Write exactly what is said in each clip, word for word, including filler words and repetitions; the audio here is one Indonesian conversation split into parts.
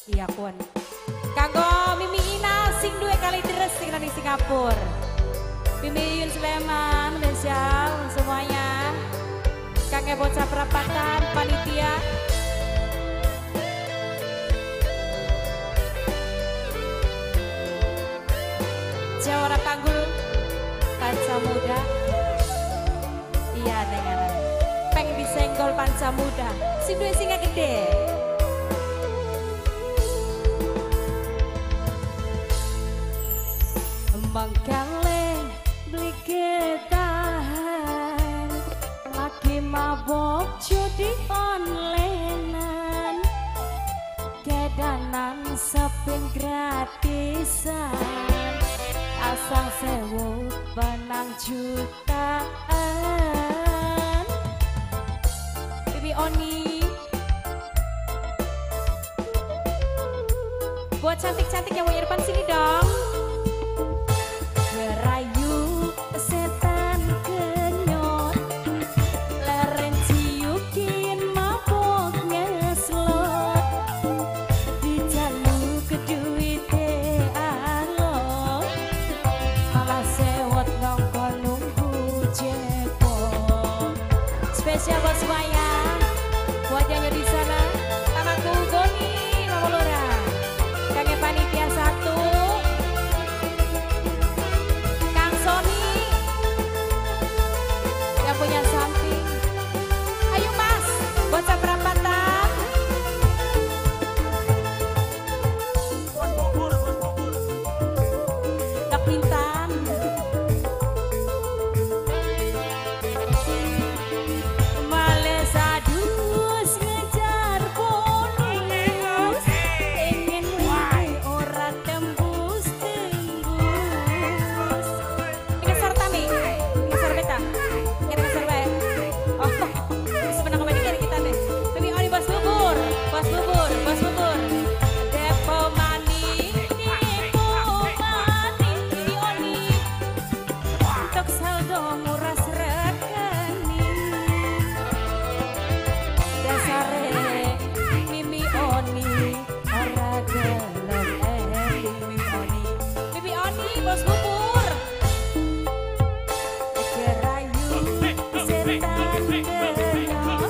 Iya kun. Kanggo Mimi Ina sing duwe kali deres sing di Singapura. Mimi Yun Sleman, spesial semuanya. Kakek bocah perapatan, panitia. Jawara Panggul, Panca Muda. Iya dengan peng disenggol Panca Muda. Sing duwe singa gede. Mangkale beli ketahan lagi mabok judi onlinean kedanan seping gratisan asal sewu benang jutaan Bibi Oni buat cantik-cantik yang mau depan sini dong. Rayu setan kenyot leren ciukin mabok ngeslot dijaluk ke duite alot malah sewot nongkol nunggu cepot. Spesial buat semuanya wajahnya di sana anakku Goni Mama Lora kakek panitia satu punya samping. Ayo Mas, bocah perapatan. Dok Intan. Males adus ngejar bonus. Ingin wih ora tembus tembus. Ini sartami, ini sarbeta. Bos bubur, bos bubur, depo mani, depo mani, Bibi Oni, untuk saldo murah serekani, dasare Mimi Oni, ora gelem eh Mimi Oni, Bibi Oni, bos bubur, kerayu setan kenyot.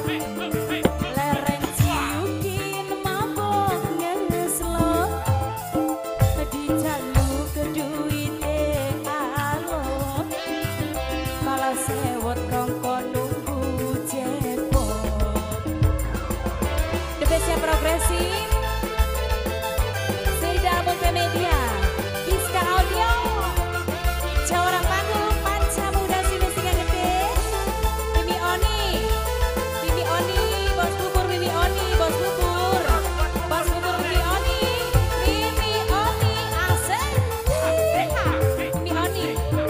Sewot rongko nunggu cepot. The bestnya progresif Seri Album Media Kiska Audio Jawara Panggung Panca Muda sini singa gede Mimi Oni Mimi Oni bos bubur Mimi Oni bos bubur bos bubur Mimi Oni Mimi Oni asik Mimi Oni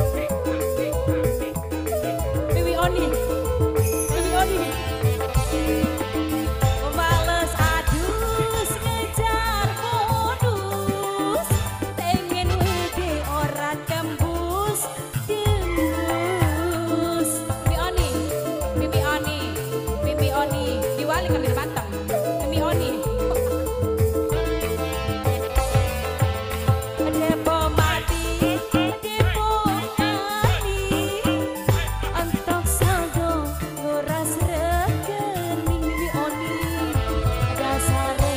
Bibi Oni, Bibi Oni. Males adus ngejar bonus, pengen wede ora tembus tembus. Bibi Oni, Bibi Oni, Bibi Oni, diwali kami di Batam. Bibi Oni. Depo mati, depo mati. Antok saldo nguras rekening Mimi Oni dasare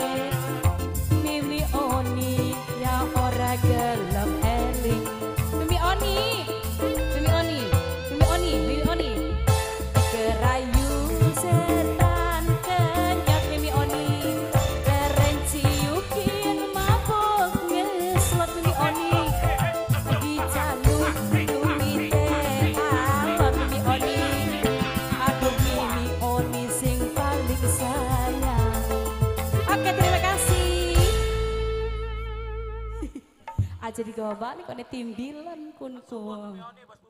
Mimi Oni ya ora gelem eling Mimi Oni Mimi Oni Mimi Oni Mimi Oni kerayu setan kenyot Mimi Oni leren ciukin mabok ngeslot Mimi Oni dijaluk duite alot Mimi Oni aduh Mimi Oni sing paling sayang. Oke terima kasih. Aja digawa balik kone timbilan kun kun.